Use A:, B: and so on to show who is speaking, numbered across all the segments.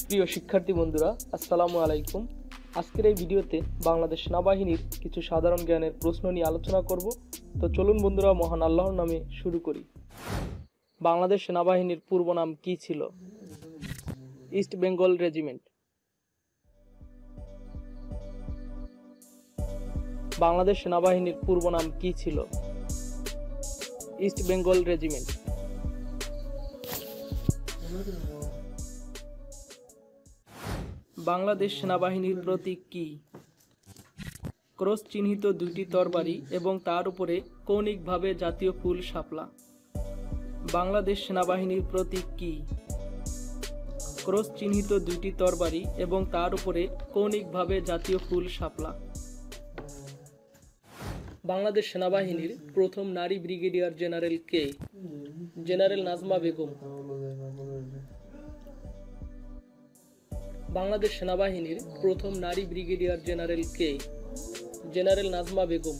A: প্রিয় শিক্ষার্থী বন্ধুরা, আসসালামু আলাইকুম। আজকের এই ভিডিওতে বাংলাদেশ সেনাবাহিনীর কিছু সাধারণ জ্ঞানের প্রশ্ন নিয়ে আলোচনা করব। তো চলুন বন্ধুরা, মহান আল্লাহর নামে শুরু করি। বাংলাদেশ সেনাবাহিনীর পূর্ব নাম কি ছিল? East Bengal regiment. বাংলাদেশ সেনাবাহিনীর পূর্ব নাম কি ছিল? East Bengal regiment. বাংলাদেশ সেনাবাহিনীর প্রতীক কি? ক্রস চিহ্নিত দুইটি তরবারি এবং তার উপরে কৌণিকভাবে জাতীয় ফুল শাপলা। বাংলাদেশ সেনাবাহিনীর প্রতীক কি? ক্রস চিহ্নিত দুইটি তরবারি এবং তার উপরে কৌণিকভাবে জাতীয় ফুল শাপলা। বাংলাদেশ সেনাবাহিনীর প্রথম নারী ব্রিগেডিয়ার জেনারেল কে? জেনারেল নাজমা বেগম। বাংলাদেশ সেনাবাহিনীর প্রথম নারী ব্রিগেডিয়ার জেনারেল কে? জেনারেল নাজমা বেগম।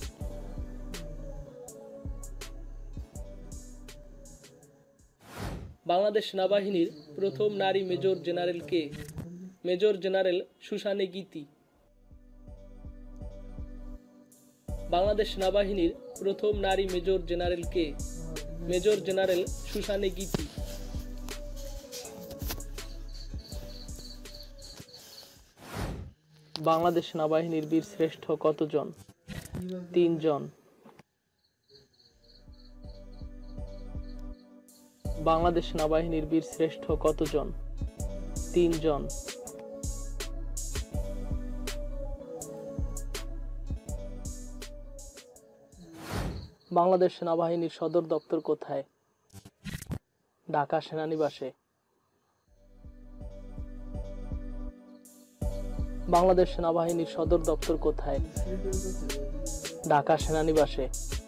A: বাংলাদেশ সেনাবাহিনীর প্রথম নারী মেজর জেনারেল কে? Major general Susane Giti. বাংলাদেশ সেনাবাহিনীর প্রথম নারী মেজর জেনারেল কে? Major general Susane Giti. বাংলাদেশ সেনাবাহিনীর বীর শ্রেষ্ঠ কতজন? 3 জন। বাংলাদেশ সেনাবাহিনীর বীর শ্রেষ্ঠ কতজন? 3 জন। বাংলাদেশ সেনাবাহিনীর সদর দপ্তর কোথায়? ঢাকা সেনানিবাসে। বাংলাদেশ সেনাবাহিনীর সদর দপ্তর কোথায়? ঢাকা সেনানিবাসে।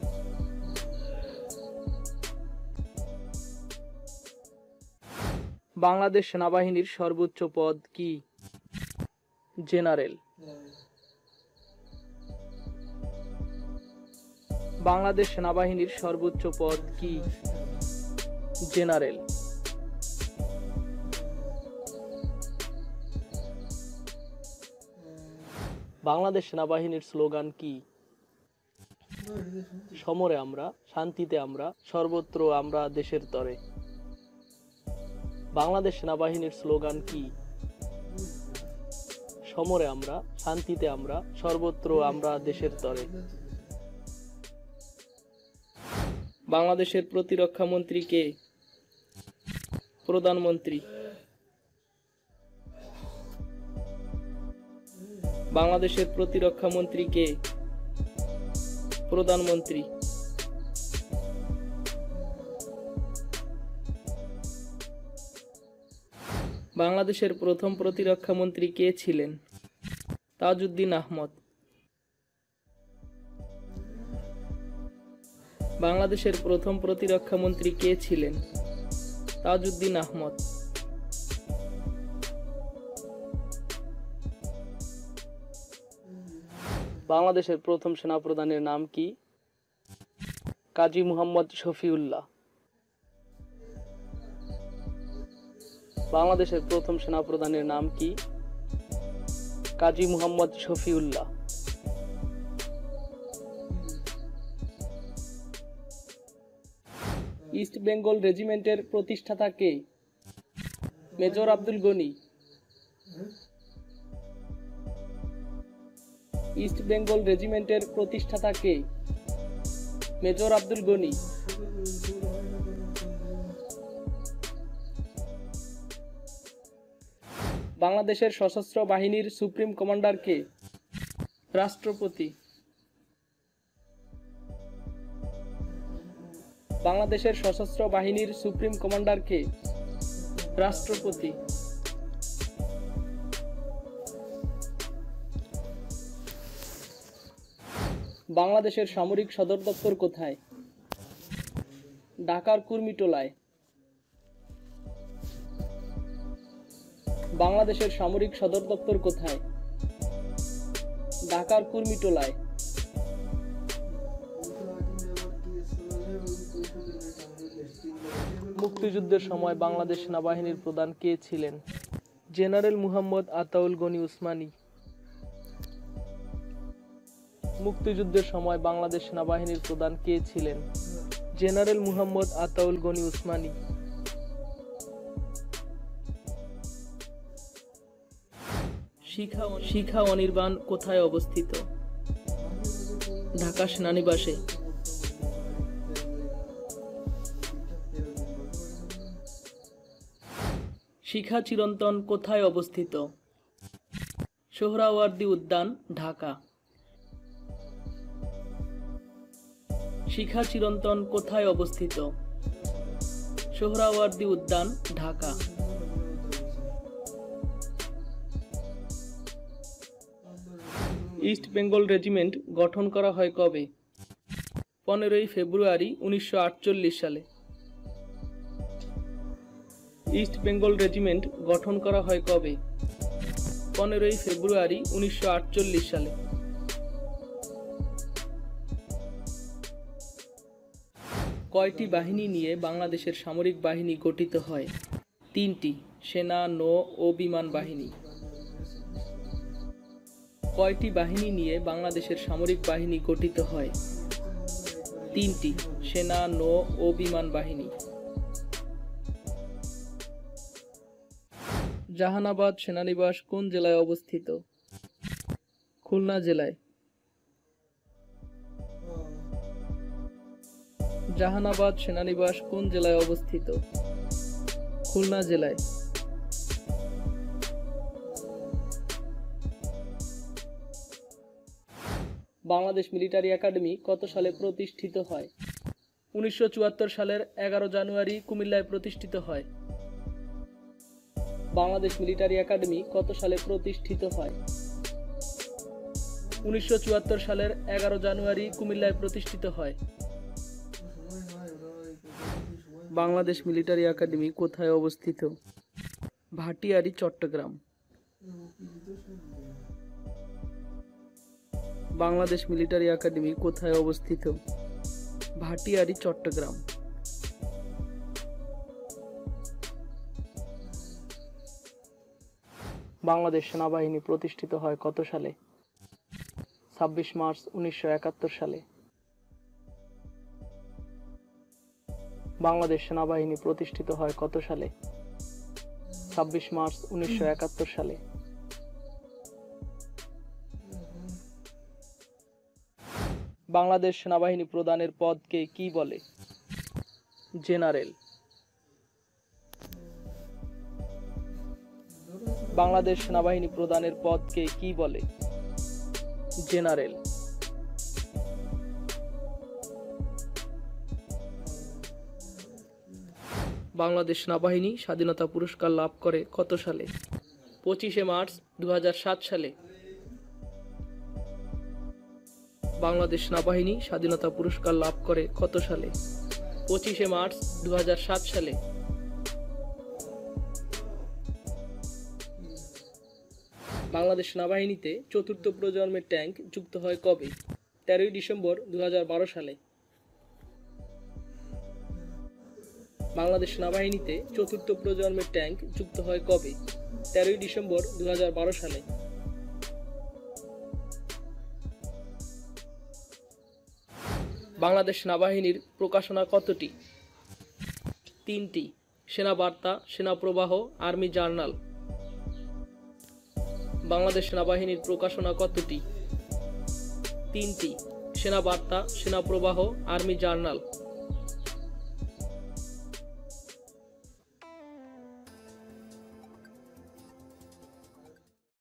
A: বাংলাদেশ সেনাবাহিনীর সর্বোচ্চ পদ কি? জেনারেল। বাংলাদেশ সেনাবাহিনীর সর্বোচ্চ পদ কি? জেনারেল। বাংলাদেশ সেনাবাহিনীর স্লোগান কি? সমরে আমরা, শান্তিতে আমরা, সর্বত্র আমরা দেশের তরে। বাংলাদেশ সেনাবাহিনীর স্লোগান কি? সমরে আমরা, শান্তিতে আমরা, সর্বত্র আমরা দেশের তরে। বাংলাদেশের প্রতিরক্ষা মন্ত্রী কে? প্রধানমন্ত্রী। বাংলাদেশের প্রতিরক্ষা মন্ত্রী কে? প্রধানমন্ত্রী। বাংলাদেশের প্রথম প্রতিরক্ষা মন্ত্রী কে ছিলেন? তাজউদ্দিন আহমদ। বাংলাদেশের প্রথম প্রতিরক্ষা মন্ত্রী কে ছিলেন? তাজউদ্দিন আহমদ। বাংলাদেশের প্রথম সেনাপ্রধানের নাম কি? কাজী মুহাম্মদ শফিউল্লাহ। বাংলাদেশের প্রথম সেনাপ্রধানের নাম কি? কাজী মুহাম্মদ শফিউল্লাহ। ইস্ট বেঙ্গল রেজিমেন্টের প্রতিষ্ঠাতা কে? মেজর আব্দুল গনি। ইস্ট বেঙ্গল রেজিমেন্টের প্রতিষ্ঠাতা কে? মেজর আব্দুল গনি। বাংলাদেশের সশস্ত্র বাহিনীর সুপ্রিম কমান্ডার কে? রাষ্ট্রপতি। বাংলাদেশের সশস্ত্র বাহিনীর সুপ্রিম কমান্ডার কে? রাষ্ট্রপতি। বাংলাদেশের সামরিক সদর দপ্তর কোথায়? ঢাকার কুর্মিটোলায়। বাংলাদেশের সামরিক সদর দপ্তর কোথায়? ঢাকার কুর্মিটোলায়। মুক্তিযুদ্ধের সময় বাংলাদেশ সেনাবাহিনীর প্রধান কে ছিলেন? জেনারেল মুহাম্মদ আতাউল গনি উসমানী। মুক্তিযুদ্ধের সময় বাংলাদেশ সেনাবাহিনীর প্রধান কে ছিলেন? জেনারেল মুহাম্মদ আতাউল গনি উসমানী। শিখা অনির্বাণ কোথায় অবস্থিত? ঢাকা সেনানিবাসে। শিখা চিরন্তন কোথায় অবস্থিত? সোহরাওয়ার্দী উদ্যান, ঢাকা। শিখা চিরন্তন কোথায় অবস্থিত? সোহরাওয়ার্দী উদ্যান, ঢাকা। ইস্ট বেঙ্গল রেজিমেন্ট গঠন করা হয় কবে? 15ই ফেব্রুয়ারি 1948 সালে। ইস্ট বেঙ্গল রেজিমেন্ট গঠন করা হয় কবে? 15ই ফেব্রুয়ারি 1948 সালে। কয়টি বাহিনী নিয়ে বাংলাদেশের সামরিক বাহিনী গঠিত হয়? 3টি, সেনা, নৌ ও বিমান বাহিনী। কয়টি বাহিনী নিয়ে বাংলাদেশের সামরিক বাহিনী গঠিত হয়? 3টি, সেনা, নৌ ও বিমান বাহিনী। জাহানাবাদ সেনানিবাস কোন জেলায় অবস্থিত? খুলনা জেলায়। জাহানাবাদ সেনানিবাস কোন জেলায় অবস্থিত? খুলনা জেলায়। বাংলাদেশ মিলিটারি একাডেমি কত সালে প্রতিষ্ঠিত হয়? 1974 সালের 11 জানুয়ারি কুমিল্লায় প্রতিষ্ঠিত হয়। বাংলাদেশ মিলিটারি একাডেমি কত সালে প্রতিষ্ঠিত হয়? 1974 সালের 11 জানুয়ারি কুমিল্লায় প্রতিষ্ঠিত হয়। বাংলাদেশ মিলিটারি একাডেমি কোথায় অবস্থিত? ভাটিয়ারী, চট্টগ্রাম। বাংলাদেশ মিলিটারি একাডেমি কোথায় অবস্থিত? ভাটিয়ারী, চট্টগ্রাম। বাংলাদেশ সেনাবাহিনী প্রতিষ্ঠিত হয় কত সালে? 26 মার্চ 1971 সালে। বাংলাদেশ সেনাবাহিনী প্রতিষ্ঠিত হয় কত সালে? 26 মার্চ 1971 সালে। বাংলাদেশ সেনাবাহিনী প্রধানের পদকে কি বলে? জেনারেল। বাংলাদেশ সেনাবাহিনী প্রধানের পদকে কি বলে? জেনারেল। বাংলাদেশ সেনাবাহিনী স্বাধীনতা পুরস্কার লাভ করে কত সালে? 25 মার্চ 2007 সালে। বাংলাদেশ সেনাবাহিনী স্বাধীনতা পুরস্কার লাভ করে কত সালে? 25 মার্চ 2007 সালে। বাংলাদেশ সেনাবাহিনীতে চতুর্থ প্রজন্মের ট্যাঙ্ক যুক্ত হয় কবে? 13 ডিসেম্বর 2012 সালে। বাংলাদেশ সেনাবাহিনীতে চতুর্থ প্রজন্মের ট্যাঙ্ক যুক্ত হয় কবে? 13 ডিসেম্বর 2012 সালে। বাংলাদেশ সেনাবাহিনীর প্রকাশনা কতটি? 3টি, সেনা বার্তা, সেনা প্রবাহ, আর্মি জার্নাল। বাংলাদেশ সেনাবাহিনীর প্রকাশনা কতটি? 3টি, সেনা বার্তা, সেনা প্রবাহ, আর্মি জার্নাল।